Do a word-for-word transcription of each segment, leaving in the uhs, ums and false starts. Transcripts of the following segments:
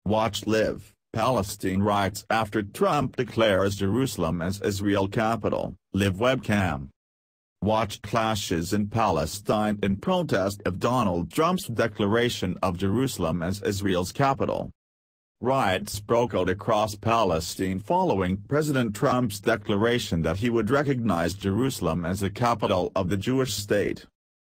Watch Live, Palestine riots after Trump declares Jerusalem as Israel capital, Live webcam. Watch clashes in Palestine in protest of Donald Trump's declaration of Jerusalem as Israel's capital. Riots broke out across Palestine following President Trump's declaration that he would recognize Jerusalem as the capital of the Jewish state.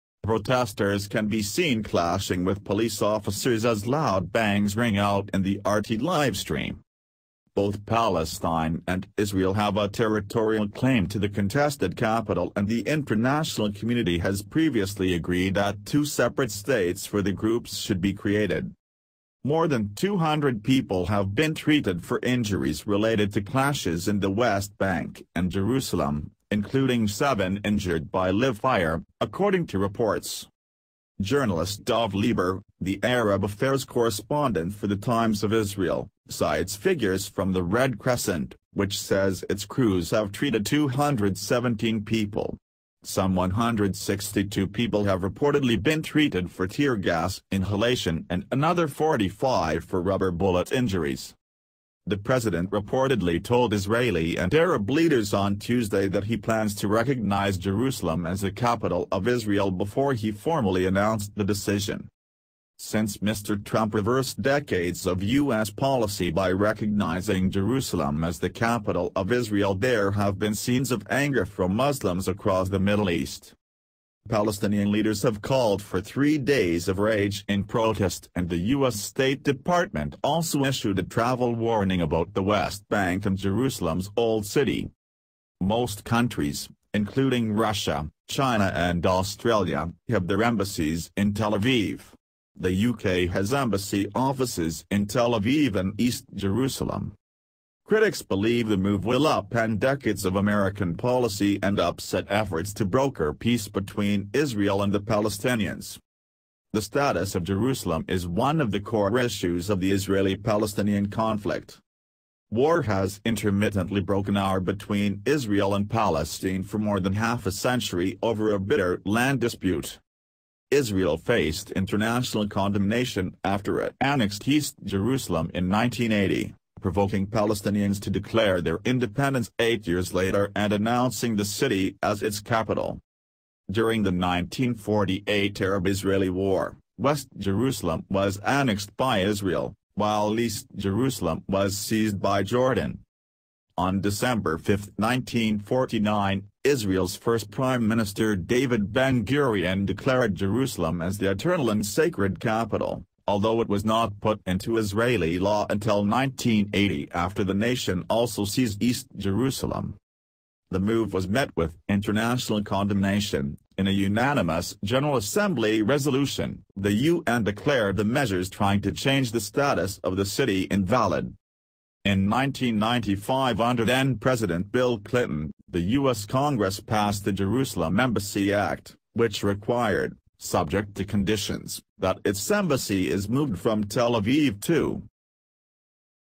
Protesters can be seen clashing with police officers as loud bangs ring out in the R T livestream. Both Palestine and Israel have a territorial claim to the contested capital, and the international community has previously agreed that two separate states for the groups should be created. More than two hundred people have been treated for injuries related to clashes in the West Bank and Jerusalem, including seven injured by live fire, according to reports. Journalist Dov Lieber, the Arab affairs correspondent for the Times of Israel, cites figures from the Red Crescent, which says its crews have treated two hundred seventeen people. Some one hundred sixty-two people have reportedly been treated for tear gas inhalation and another forty-five for rubber bullet injuries. The president reportedly told Israeli and Arab leaders on Tuesday that he plans to recognize Jerusalem as the capital of Israel before he formally announced the decision. Since Mister Trump reversed decades of U S policy by recognizing Jerusalem as the capital of Israel, there have been scenes of anger from Muslims across the Middle East. Palestinian leaders have called for three days of rage in protest, and the U S State Department also issued a travel warning about the West Bank and Jerusalem's Old City. Most countries, including Russia, China and Australia, have their embassies in Tel Aviv. The U K has embassy offices in Tel Aviv and East Jerusalem. Critics believe the move will upend decades of American policy and upset efforts to broker peace between Israel and the Palestinians. The status of Jerusalem is one of the core issues of the Israeli-Palestinian conflict. War has intermittently broken out between Israel and Palestine for more than half a century over a bitter land dispute. Israel faced international condemnation after it annexed East Jerusalem in nineteen eighty. Provoking Palestinians to declare their independence eight years later and announcing the city as its capital. During the nineteen forty-eight Arab-Israeli War, West Jerusalem was annexed by Israel, while East Jerusalem was seized by Jordan. On December fifth nineteen forty-nine, Israel's first Prime Minister David Ben-Gurion declared Jerusalem as the eternal and sacred capital, although it was not put into Israeli law until nineteen eighty after the nation also seized East Jerusalem. The move was met with international condemnation. In a unanimous General Assembly resolution, the U N declared the measures trying to change the status of the city invalid. In nineteen ninety-five, under then-President Bill Clinton, the U S Congress passed the Jerusalem Embassy Act, which required, subject to conditions, that its embassy is moved from Tel Aviv to